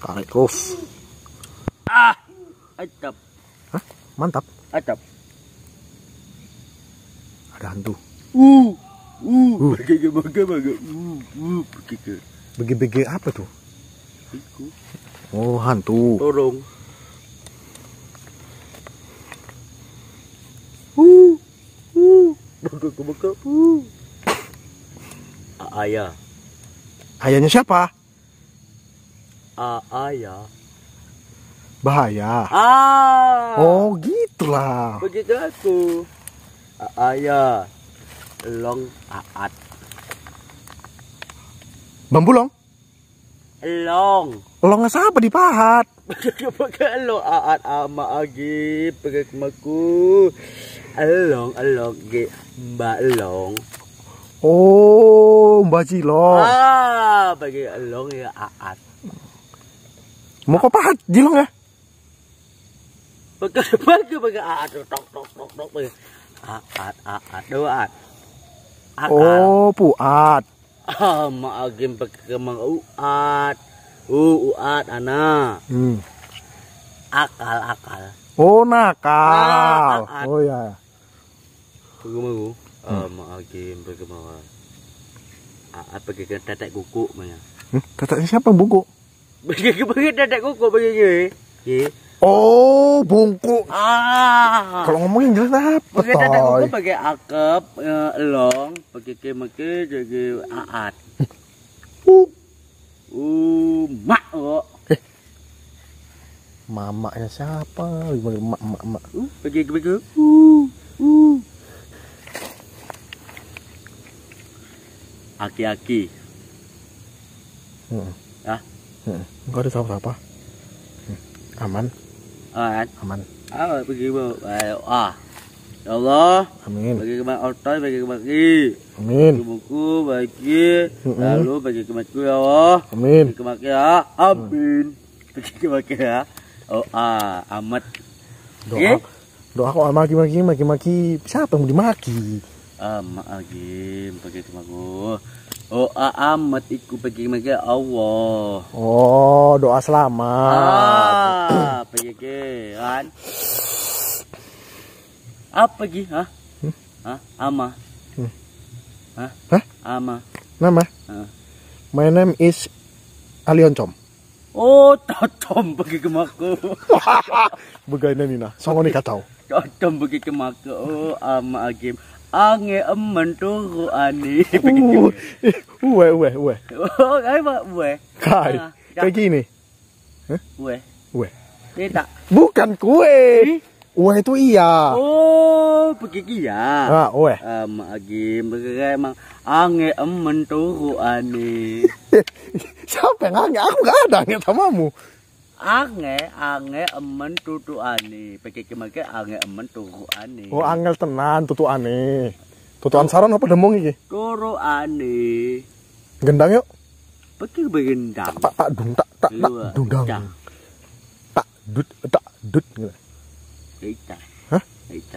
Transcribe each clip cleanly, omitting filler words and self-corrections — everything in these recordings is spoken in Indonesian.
Tarik terus. Acap. Hah? Mantap. Acap. Ada hantu. Baga. Bege-bege apa tuh? Iku. Oh, hantu. Torong. Baga. Ayah. Ayahnya siapa? Ayah. Bahaya. Oh, gitulah. Begitu aku. Ayah. Long aat. Bambulong? Long. Longnya siapa dipahat? Pakai long aat ama agi pakai kemaku. Long ge mbak long. Oh, Mbak Cilong. Pakai long ya aat. Mau kau pahat Cilong ya? Pakai aat tok pakai aat doa. Oh, puat. Ma agim pakai kemang uat. Uat ana. Akal. Oh, nakal. Oh ya. Pagamu. Ma agim pakai kemang. Pakai tetek kuku mana? Teteknya siapa buku? Pakai tetek kuku pakai ye. Oh, bungkuk. Kalau ngomongin jelas apa? Pakai tetek kuku pakai akep, long, pakai kemake jadi aat. Mak kok. Mamanya siapa? Mak. Pakai. Aki-aki. Enggak ada siapa-siapa. Aman. Aman. Pergi ya Allah. Amin. Bagi kemak otoy, bagi kemaki. Amin. Buku bagi. Lalu bagi kemakku ya Allah. Amin. Bagi kemaki ya. Amin. Bagi kemaki ya. Amat. Doa kok maki-maki. Siapa yang mau dimaki? Mak agim bagi kemakku. Amat iku bagi kemaki ya Allah. Oh, doa selamat. Pergi kan? Apa lagi? Ama. Ama. Nama? My name is Alioncom. Oh, Totom pergi ke Mako. Bagaimana Nina? Songoni kacau. Totom pergi ke Mako. Ama agim. Ange emen tuh ani. Uwe. Oh, apa uwe? Kayak gini. Uwe. Tidak. Bukan kue. Uwe itu iya. Oh, pergi kia. Uwe. Ama agim emang ange emen tuh ani. Siapa yang ange? Aku gak ada ange samamu. Ange emen tutu ani. Pergi ke make ange emen tutu ani. Oh, angel tenan tutu ane. Tutuan saron apa demong iki? Turu ani. Gendang yuk. Pergi begendang. Tak dundang. Tak dut gitu. Eita. Hah? Eita.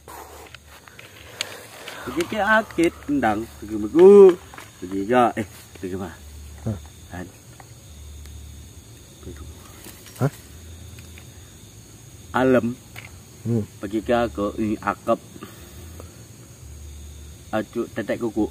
Pergi ke akit endang. Pergi begu. Pergi ga. Pergi mah. Kan. Alam. Pergi ke aku ini akap. Acu tetek kuku.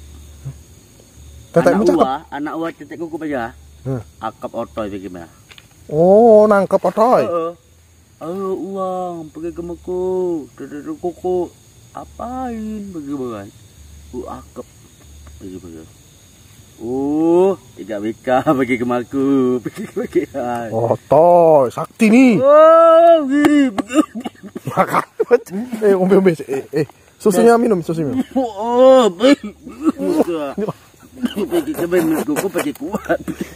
Anak uwa tetek kuku aja. Akap otoy bagaimana? Oh, nangkep otoy. Uang pergi ke maku. Tetek kuku. Apain bagaimana? Akap bagaimana? Tidak bika pergi ke maku. Pergi. Otoy, sakti nih. Makan. Umbe. Susunya minum. Pergi ke minum kuku pergi kuat.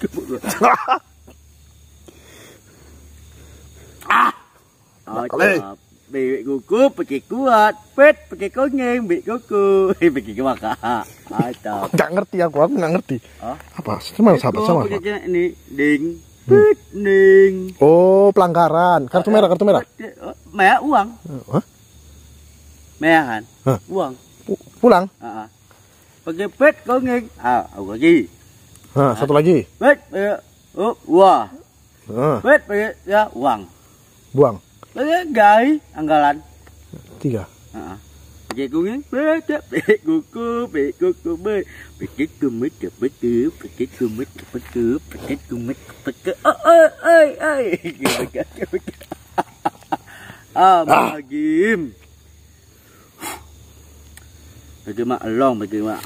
Bebek kuku pergi kuat. Pet pergi kongeng bebek kuku. Pergi ke makan. Gak ngerti aku gak ngerti. Apa? Sama. Pergi ke ini ding. Ding. Oh, pelanggaran. Kartu merah. Merah uang. Merah kan? Uang. Pulang. Pakai pet kau ngeng. Aku lagi. Satu lagi. Pet. Wah. Wait, pakai ya uang. Buang. Pakai gai anggalan. 3. Pakai kuning, pakai kuku, pakai kumit, pakai kumit. Magim. Pakai mak long, pakai mak.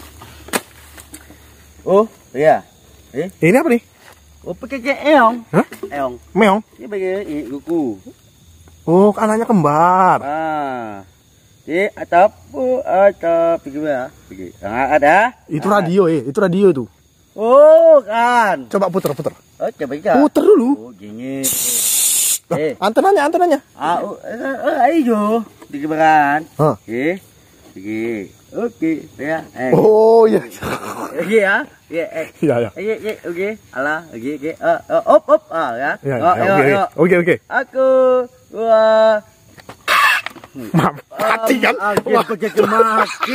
Oh, ya. Ini apa nih? Oh, pakai eong. Hah? Eong. Meong. Ini pakai kuku. Oh, anaknya kembar. Atap, gimana? Ada? Itu radio itu radio itu. Oh, kan. Coba puter. Oh, coba ya. Puter dulu. Oh, gini. Antenanya. Ayo, digebaran. Hah. Oke, ya. Oh, iya. Ya. Iya. Oke. Alah, oke. Op, ya. Iya, oke. Aku gua mati kan? Pakai mati.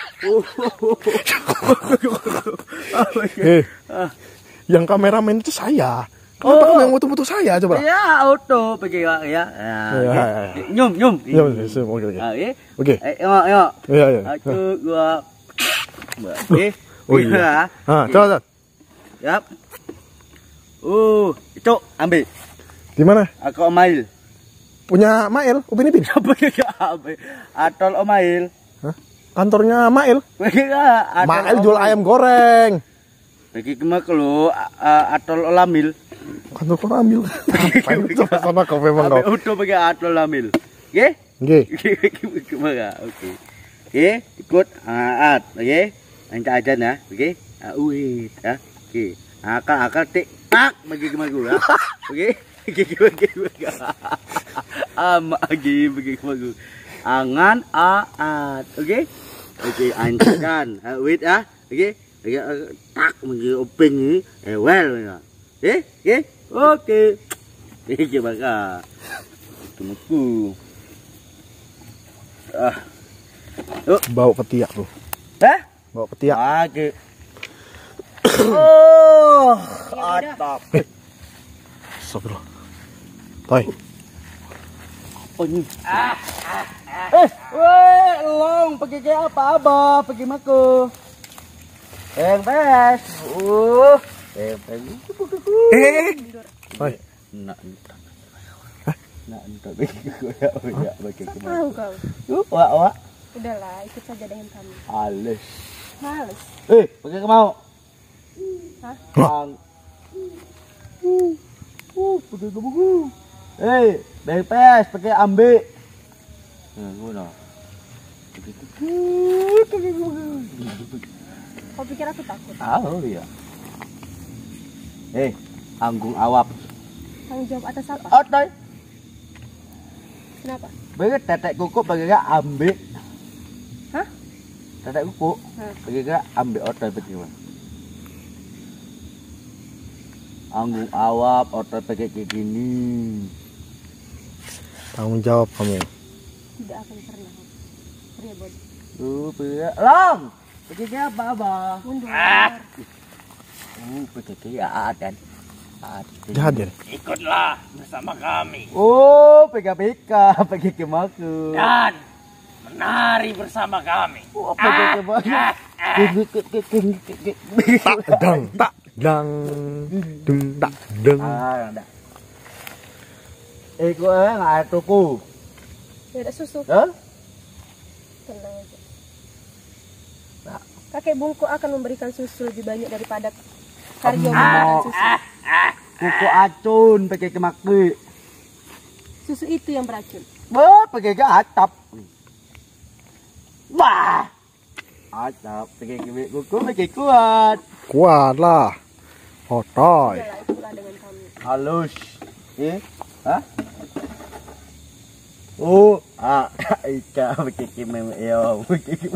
Yang kameramen itu saya. Kenapa kamu yang foto-foto saya coba? Ya, auto pakai ya. Nyum. Oke. Ayo. Iya. Aku gua Oh iya. Coba. Yap. Itu ambil. Di mana? Aku Omail. Punya Mail, Upin Ipin. Atol Omail. Hah? Kantornya Mail. Mail jual ayam goreng. Bagi kemak lo atol Olamil. Kantor kau ambil. Coba sama kau memang kau. Udah pakai atol Olamil. Oke? Oke. Oke, ikut at. Oke. Lancar aja ya. Oke. Wait, ya. Oke. Akal tik tak bagi kemak gua. Oke. Bagi kemak. Angan aat. Oke. Oke, ancakan. Wait ah. Oke. Tak bagi openg ni. Well. Oke. Coba kah. Tunggu. Bau ketiak tuh. Bau ketiak. Oke. Oh, atap. Astagfirullah. Toy. Apa ni? Long pergi ke apa abah? Pergi maku. Bes. Toy. Nak bagi Tahu kau. Wak. Udahlah, ikut saja dengan kami. Halus. Males. Pergi ke mau? Hah? Pergi ke buku. Bepes, pergi ambil. Guna. Kau pikir aku takut? Tahu ya. Anggung awap. Tanggung jawab atas apa? Otoy. Kenapa? Bagi tetek kuku pergi ke ambil. Hah? Tetek kuku pergi ke ambil otoy pergi. Anggung awap, otot pakai kayak gini. Tanggung jawab kamu. Tidak akan pernah. Pria bodoh. Long. Pakai kayak apa, Abah? Mundur. Pakai kayak dan. Jahat dia. Ikutlah bersama kami Peka, pakai kemaku. dan menari bersama kami. Pakai kemaku. Tak dang dung tak deng. Enggak. Iko nggak ada tuku. Tidak susu. Hah? Tenang aja. Tak. Kakek bungku akan memberikan susu lebih banyak daripada Karyo memberikan susu. Kuku acun pakai kemaku. Susu itu yang beracun. Pakai ke atap. Wah. Atap pakai kuku pakai kuat. Kuat lah. Otoy. Udahlah, ikutlah dengan kami. Halus. Hah? Ika pakai kimem yo.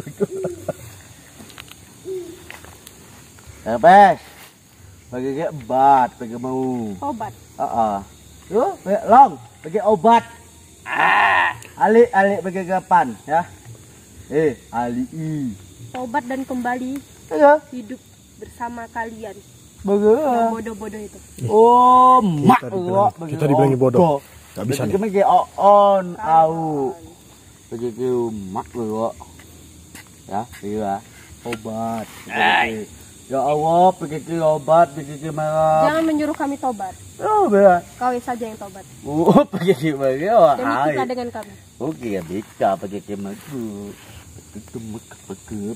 Bes. Pakai ke obat, pakai mau. Obat. Long, pakai obat. Alik pakai kapan, ya? Ali. Obat dan kembali Ayo. hidup bersama kalian. Bagaimana? Bodoh-bodoh itu. Oh, mak kita dibilangi bodoh. Gak bisa nih. Begitu on au. Begitu mak lo. Ya, iya. Obat. Ya Allah, begitu obat, begitu marah. Jangan menyuruh kami tobat. Oh, berat. Kau saja yang tobat. Oh, begitu marah. Dan ikutlah dengan kami. Oke, ya bisa begitu maku. Begitu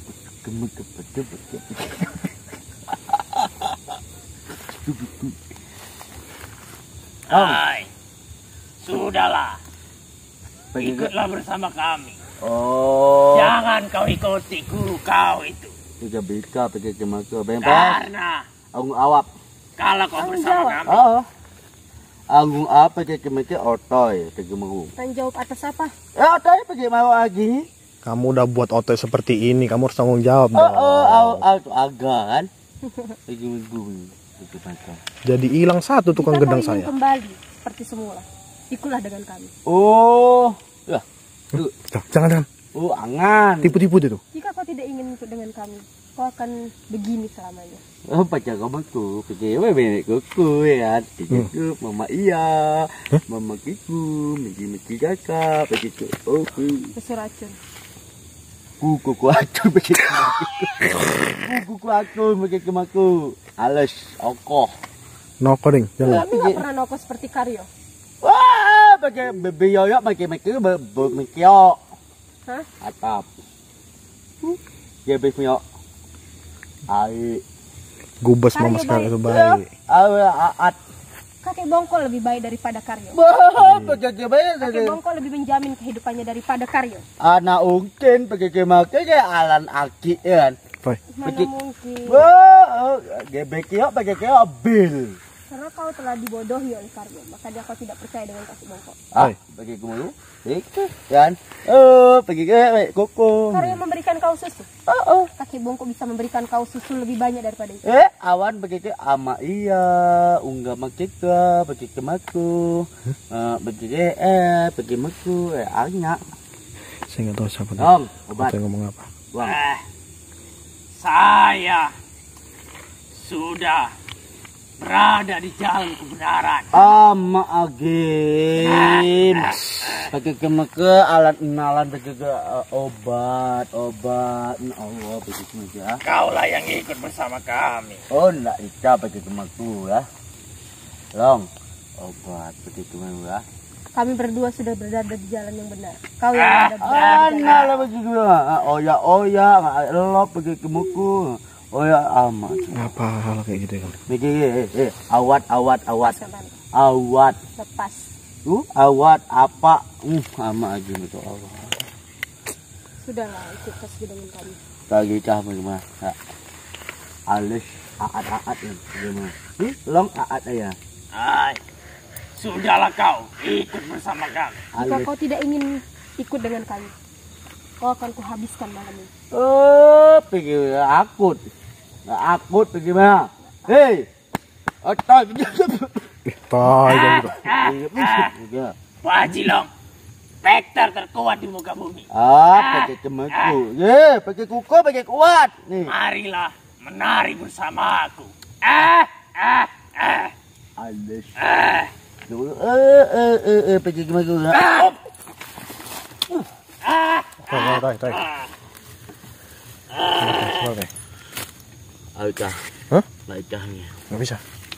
Hai, sudahlah. Ikutlah bersama kami. Oh. Jangan kau ikuti guru kau itu. Juga bisa begitu maku. Bebas. Karena Ang awap. kalau kau bersama kami, Oh. Anggung apa ke kemeke otoy ke mau. Tanggung jawab atas apa? Ya otoy pergi mau lagi. Kamu udah buat otot seperti ini, kamu harus tanggung jawab dong. Itu agak kan. Pergi minggu. Jadi hilang satu tukang Jika kau gedang ingin saya. kembali seperti semula, ikutlah dengan kami. Oh. Ya. Jangan. Oh, angan. Tipu-tipu itu. Jika kau tidak ingin ikut dengan kami, kau akan begini selamanya. Oh, baca kamu pergi bebek kuku ya. Kuku mama iya. Mama kiku, miki kakak begitu. Oh, Pesur racun. kuku acun begitu. Kuku acun begitu maku. Alas okoh. Noko ding, jangan. Kami nggak pernah noko seperti Karyo. Wah, pakai bebe yoyo pakai mikio. Hah? Atap. Ya bebe ai. Gubes mama Karyo sekali baik. itu baik. At. Kakek Bongko lebih baik daripada Karyo. Wah, pakai bae. Kakek Bongko lebih menjamin kehidupannya daripada Karyo. Anak ungkin pakai make kayak alan aki kan. Boy. Mana Begitu. mungkin? Wah, gebek yo pakai kayak bil. Karena kau telah dibodohi oleh Karyo, maka dia kau tidak percaya dengan kakek Bongko. Hai. Pakai kemulu. Itu kan. Pakai kayak koko. Karyo memberikan kau susu. Oh. Kakek Bongko bisa memberikan kau susu lebih banyak daripada itu. Awan begitu ama iya, unggah makita, begitu maku, begitu begitu maku, anyak. Saya nggak tahu siapa tuh. Dong, obat. Apa yang ngomong apa? Wang. saya sudah berada di jalan kebenaran. Ama agim. Pakai kemake alat enalan pakai ke obat. Allah begitu aja. Kaulah yang ikut bersama kami. Oh, enggak ica pakai kemaku ya. Long, obat begitu ya. Kami berdua sudah berada di jalan yang benar. Kau yang berada di jalan. Lah begitu. Oya, lo pakai kemaku. Oya amat. Apa hal kayak gitu ya? Begini, awat. Lepaskan tante. Awat. Lepas. Awat apa? Ama aja itu Allah. Sudahlah, ikut saja dengan kami. Lagi cah bagaimana? Alis aat nih bagaimana? Long aat ya. Hai, sudahlah kau ikut bersama kami. Jika Alis. kau tidak ingin ikut dengan kami, kau akan kuhabiskan malam ini. Oh, pergi akut. Akut bagaimana? Hei. Otak gitu. Tai gitu. Pak Jilong, vektor terkuat di muka bumi. Pakai kemaku. Pakai kuku, pakai kuat. Nih. Marilah menari bersamaku. Alis. Pakai kemaku. Tai. Oke. Alkah. Hah? Baikahnya. Nggak bisa.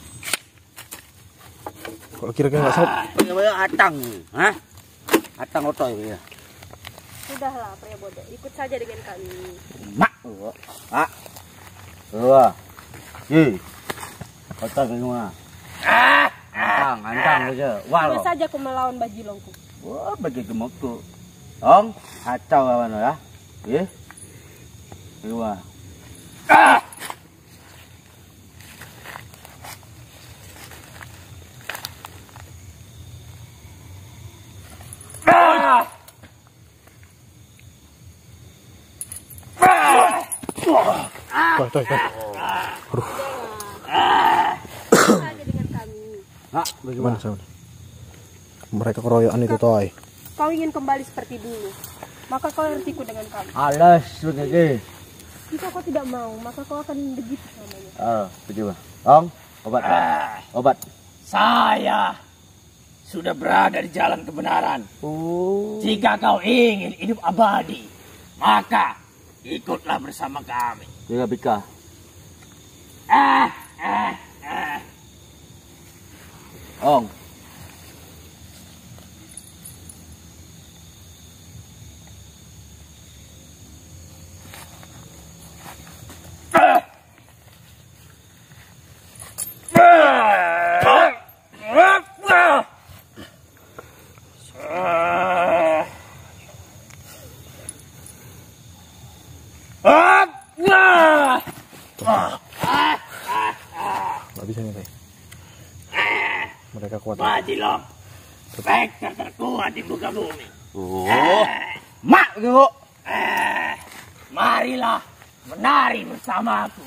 Kalau kira-kira nggak sanggup. Bagaimana atang? Hah? Atang otoy ya. Sudahlah, pria bodoh. Ikut saja dengan kami. Mak. Mak. Wah. Otang semua. Antang aja. Wah. Hanya saja aku melawan Bajilongku. Wah, bagi gemukku. Dong, kacau kawan ya. Ye. Wah. Tai. Ikut saja dengan kami. Mak, Gimana bagaimana? sound? Mereka keroyokan itu toy. Kau ingin kembali seperti dulu, maka kau harus ikut dengan kami. Alas, begini. Jika kau tidak mau, maka kau akan begitu namanya. Begitu. Ong, obat. Obat. Saya sudah berada di jalan kebenaran. Oh. Jika kau ingin hidup abadi, maka ikutlah bersama kami. Jaga Bika. Ong. Nggak bisa nih. Mereka kuat. Bajilong, spekter terkuat di muka bumi. Mak begitu. Marilah menari bersamaku.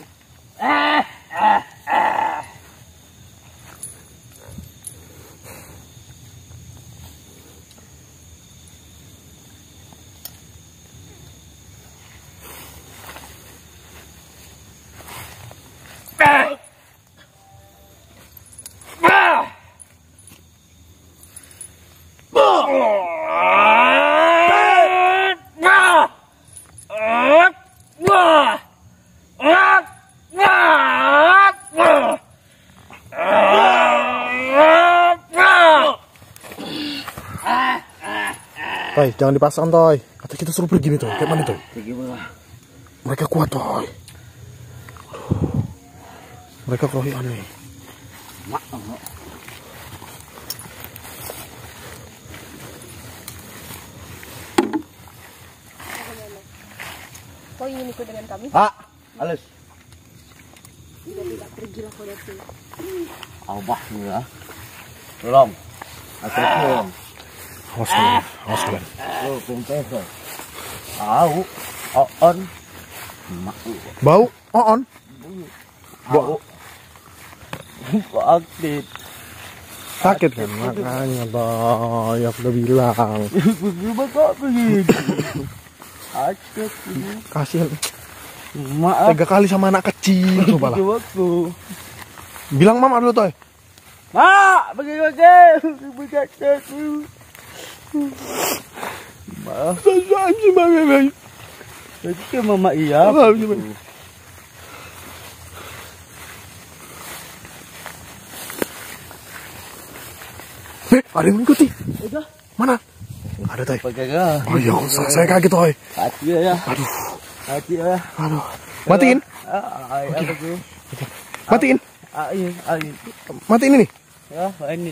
Toy, jangan dipasang Toy. Atau kita suruh pergi nih Toy. Kayak mana Toy? Gimana? Mereka kuat Toy. Mereka kerohian nih. Mak. Kau ingin ikut dengan kami? Halus. Tidak, pergilah kau dari sini. Abah ya. Tolong. Assalamualaikum. Awas kalian, awas kalian. Profesor. Au. On. Mak. Bau, on. Bau. Aktif. Sakit kan? Makanya Toy, aku udah bilang. Bagaimana kok begitu? Aktif. Kasihan. Maaf. 3 kali sama anak kecil coba lah. Waktu. Bilang mama dulu Toy. Mak, begitu. Maaf. Jadi ke mama iya. Ada yang mengikuti. Mana? Ada Toy. Bagaimana? Oh iya, saya kaget Toy. Hati ya. Aduh, Hati ya. aduh. Matiin. Apa tuh? Matiin. Ayo. Matiin ini. Ya, ini.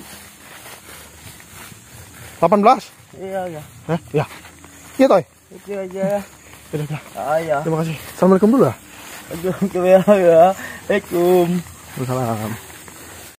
18. Iya. Hah? Ya. Iya Toy. Itu aja. Udah. Ayah. Terima kasih. Assalamualaikum dulu ya. Aduh, ya. Assalamualaikum. Waalaikumsalam.